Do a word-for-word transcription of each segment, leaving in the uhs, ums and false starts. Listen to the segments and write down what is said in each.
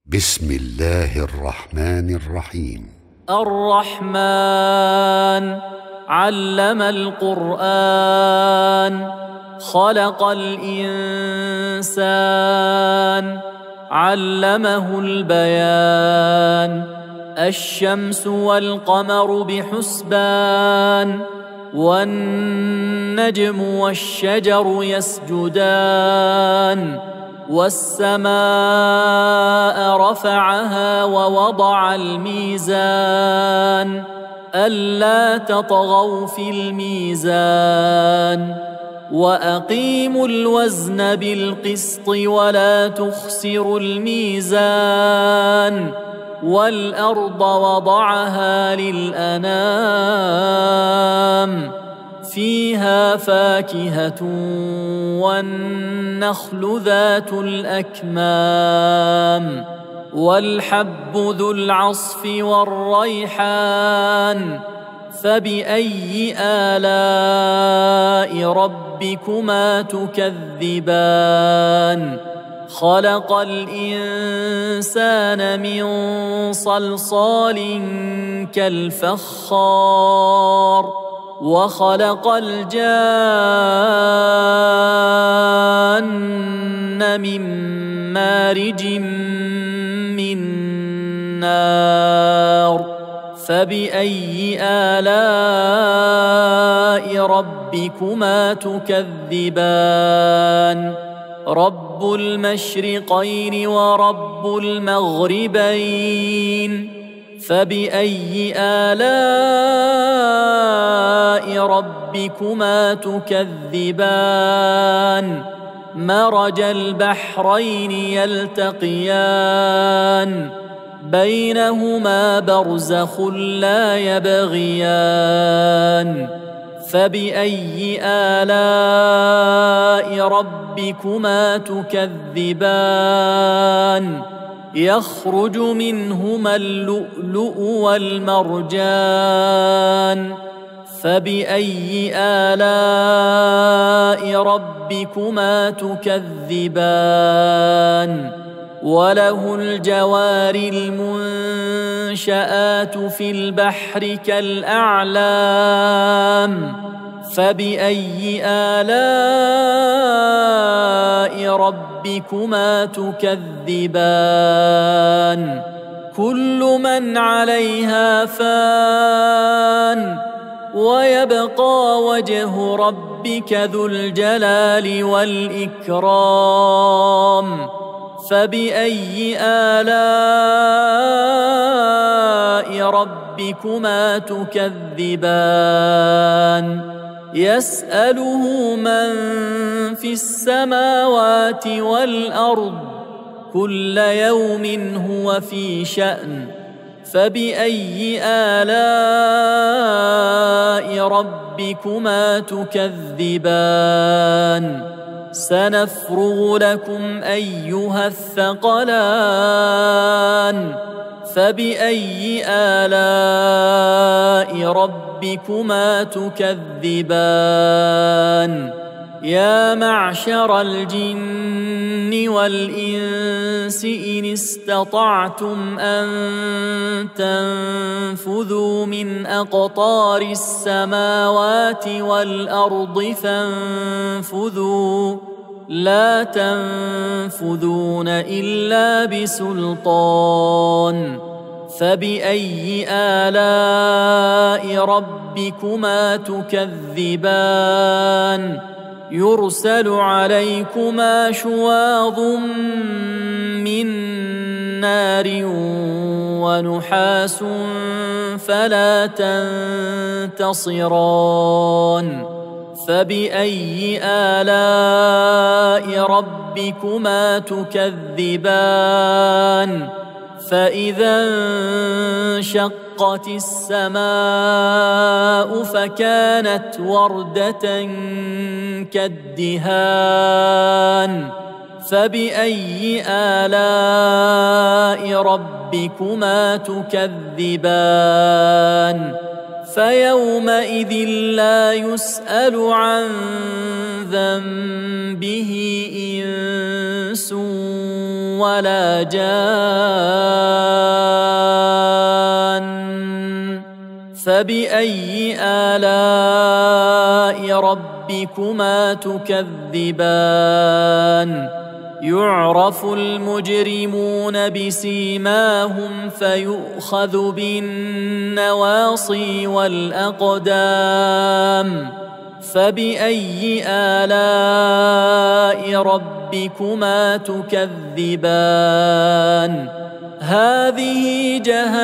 بسم الله الرحمن الرحيم. الرحمن علم القرآن خلق الإنسان علمه البيان. الشمس والقمر بحسبان والنجم والشجر يسجدان. والسماء رفعها ووضع الميزان ألا تطغوا في الميزان وأقيموا الوزن بالقسط ولا تخسروا الميزان. والأرض وضعها للأنام فيها فاكهة والنخل ذات الأكمام والحب ذو العصف والريحان. فبأي آلاء ربكما تكذبان؟ خلق الإنسان من صلصال كالفخار وخلق الجان من مارج من نار. فبأي آلاء ربكما تكذبان؟ رب المشرقين ورب المغربين. فبأي آلاء ربكما تكذبان؟ مرج البحرين يلتقيان بينهما برزخ لا يبغيان. فبأي آلاء ربكما تكذبان؟ يخرج منهما اللؤلؤ والمرجان. فبأي آلاء ربكما تكذبان؟ وله الجوار المنشآت في البحر كالأعلام. فبأي آلاء ربكما تكذبان؟ كل من عليها فان ويبقى وجه ربك ذو الجلال والإكرام. فبأي آلاء ربكما تكذبان؟ يسأله من في السماوات والأرض كل يوم هو في شأن. فبأي آلاء ربكما تكذبان؟ سنفرغ لكم أيها الثقلان. فبأي آلاء ربكما تكذبان؟ يا معشر الجن والإنس إن استطعتم أن تنفذوا من أقطار السماوات والأرض فانفذوا لا تنفذون إلا بسلطان. فبأي آلاء ربكما تكذبان؟ يرسل عليكما شواظ من نار ونحاس فلا تنتصران. فبأي آلاء ربكما تكذبان؟ فإذا انشقت السماء فكانت وردة كالدهان. فبأي آلاء ربكما تكذبان؟ فيومئذ لا يسأل عن ذنبه إنس ولا جان فبأي آلاء ربكما تكذبان يعرف المجرمون بسيماهم فيؤخذ بالنواصي والأقدام فبأي آلاء ربكما تكذبان هذه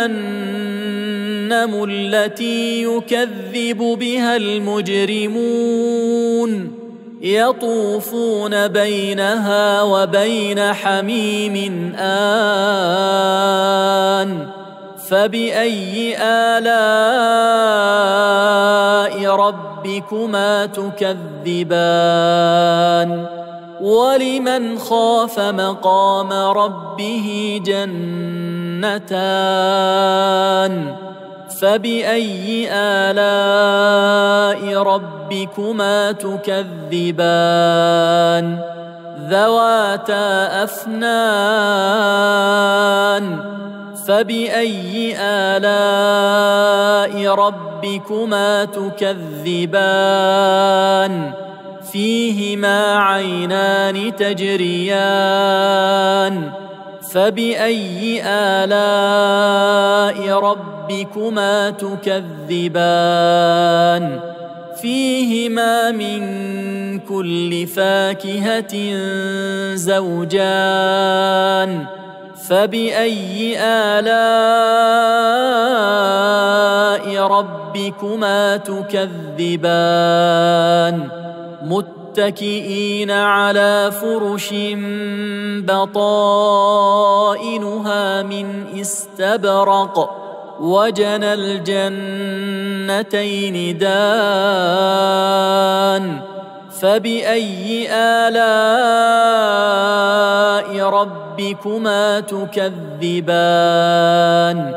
جهنم التي يكذب بها المجرمون يطوفون بينها وبين حميم آن فبأي آلاء ربكما تكذبان ولمن خاف مقام ربه جنتان فبأي آلاء ربكما تكذبان ذواتا أفنان فبأي آلاء ربكما تكذبان فيهما عينان تجريان فبأي آلاء ربكما تكذبان فيهما من كل فاكهة زوجان فبأي آلاء ربكما تكذبان متكئين على فرش بطائنها من استبرق وجنى الجنتين دان فبأي آلاء ربكما تكذبان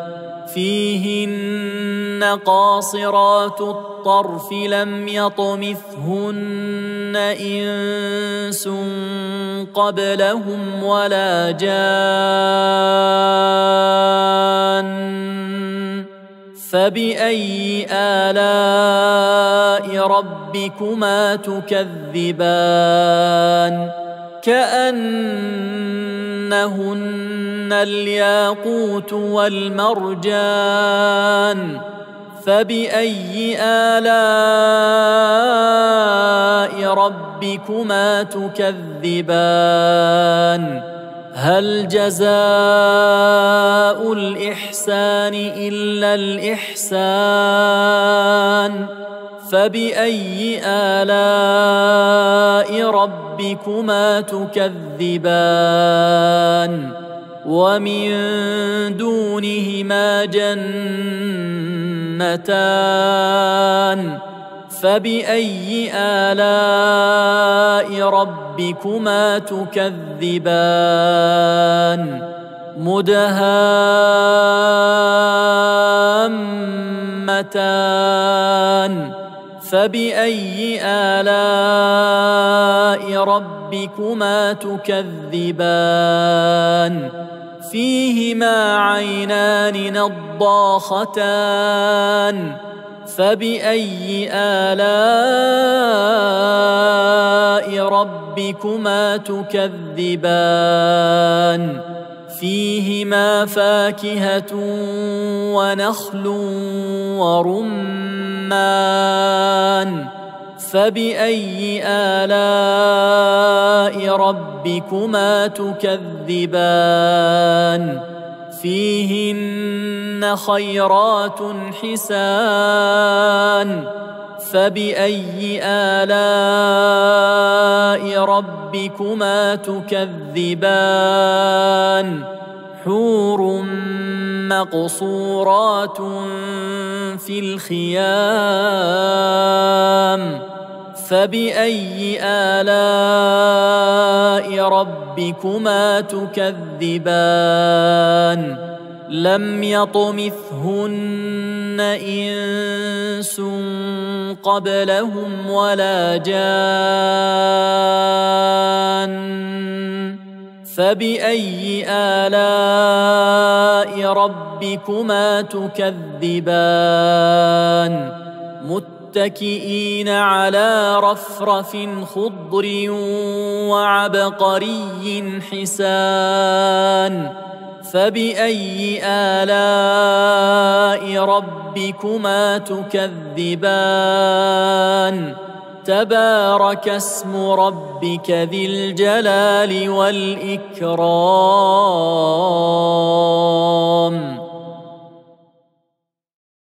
فيهن قاصرات الطرف لم يطمثهن إنس قبلهم ولا جان فبأي آلاء ربكما تكذبان كأنهن الياقوت والمرجان فبأي آلاء ربكما تكذبان هل جزاء الإحسان إلا الإحسان فبأي آلاء ربكما تكذبان ومن دونهما جنتان فبأي آلاء ربكما تكذبان مدهامتان فبأي آلاء ربكما تكذبان فيهما عينان نضاختان فبأي آلاء ربكما تكذبان فيهما فاكهة ونخل ورمان فبأي آلاء ربكما تكذبان فيهن خيرات حسان فبأي آلاء ربكما تكذبان حور مقصورات في الخيام فبأي آلاء ربكما تكذبان لم يطمثهن إنس قبلهم ولا جان فبأي آلاء ربكما تكذبان متكئين على رفرف خضر وعبقري حسان فبأي آلاء ربكما تكذبان تبارك اسم ربك ذي الجلال والإكرام